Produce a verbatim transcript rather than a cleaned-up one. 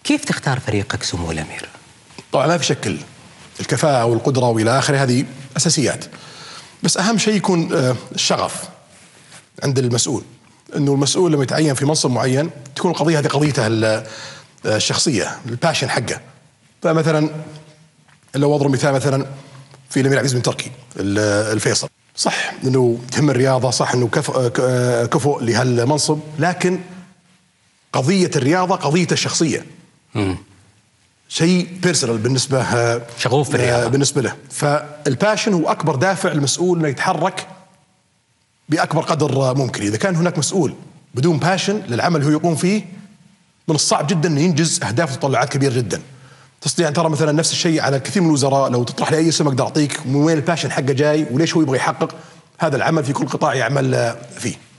كيف تختار فريقك سمو الأمير؟ طبعا ما في شك الكفاءة والقدرة وإلى آخره، هذه أساسيات، بس أهم شيء يكون الشغف عند المسؤول. إنه المسؤول لما يتعين في منصب معين تكون القضية هذه قضيته الشخصية، الباشن حقه. فمثلا لو أضرب مثال مثلا في الأمير عبد العزيز بن تركي الفيصل، صح إنه تهم الرياضة، صح إنه كفؤ لهالمنصب، لكن قضية الرياضة قضيته الشخصية. مم. شيء بيرسونال بالنسبة، شغوف في الرياضة بالنسبة له. فالباشن هو أكبر دافع المسؤول أنه يتحرك بأكبر قدر ممكن. إذا كان هناك مسؤول بدون باشن للعمل اللي هو يقوم فيه، من الصعب جدا أن ينجز أهداف وتطلعات كبيرة جدا. تستطيع أن ترى مثلا نفس الشيء على كثير من الوزراء، لو تطرح لي أي اسم أقدر أعطيك من وين الباشن حقه جاي وليش هو يبغى يحقق هذا العمل في كل قطاع يعمل فيه.